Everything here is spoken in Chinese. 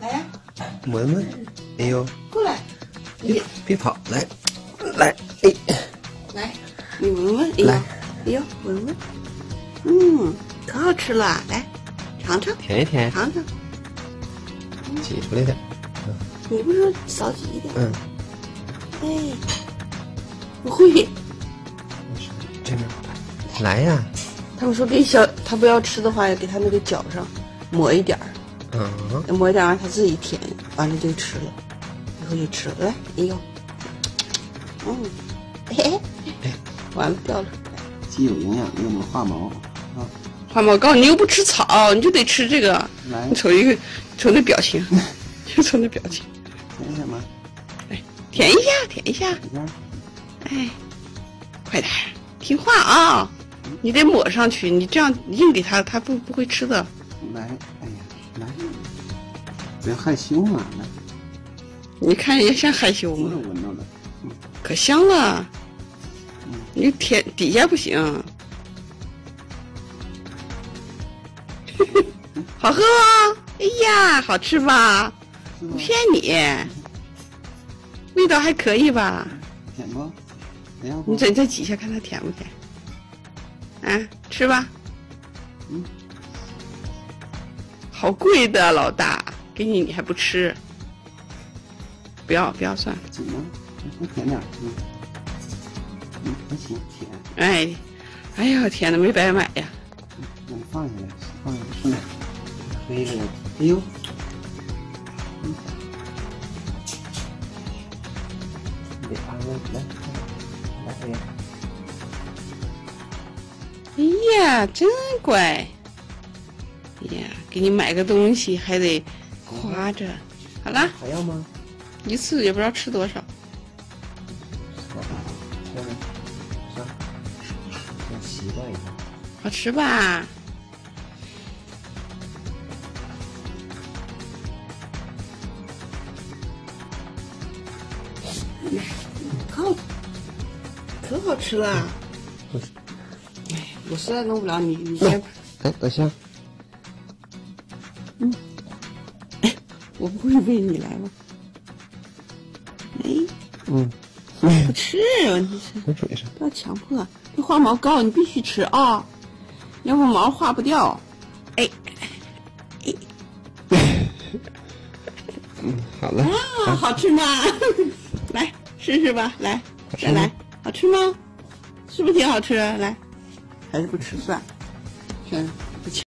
来呀， 闻闻。哎呦， 过来， 别跑，来，哎， 来，你闻闻，哎呦， 来哎呦，闻闻，可好吃了，来，尝尝， 舔一舔， 尝尝。 挤出来点。 你不是说少挤一点？哎，不会。 这边，来呀。 他们说他不要吃的话，要给他那个脚上抹一点儿，抹一点儿，让他自己舔，完了就吃了，以后就吃了。来，哎呦，完了掉了。 既有营养又能化毛啊！ 化毛膏，你又不吃草，你就得吃这个。 来， 你瞅那表情，就瞅那表情。 舔什么？ 哎，舔一下，舔一下。哎，快点，听话啊！你得抹上去，你这样硬给他，他不会吃的。 来，哎呀，来，不要害羞嘛！来， 你看人家像害羞吗？ 闻到了， 可香了。你舔底下不行。好喝吗？哎呀，好吃吧？不骗你，味道还可以吧？ 舔不？舔不？ 你再挤一下，看他舔不舔。啊，吃吧。好贵的，老大，给你你还不吃？不要算了。 紧吗？再舔点，还行， 舔。哎呀，舔的没白买呀。 那你放下来，顺点，黑着呢。哎呦，你得安慰，来， 哎呀，真乖！哎呀，给你买个东西还得夸着。好啦， 还要吗？ 一次也不知道吃多少。 先习惯一下。 好吃吧？可好吃了。哎，我实在弄不了你先。 哎，等下。 我不会喂你来吗？不吃，问题是在嘴上。 不要强迫。这化毛膏你必须吃啊，要不毛化不掉。哎， 好了。 啊，好吃吗？来试试吧，来，再来，好吃吗？是不是挺好吃？来，还是不吃算了，算了。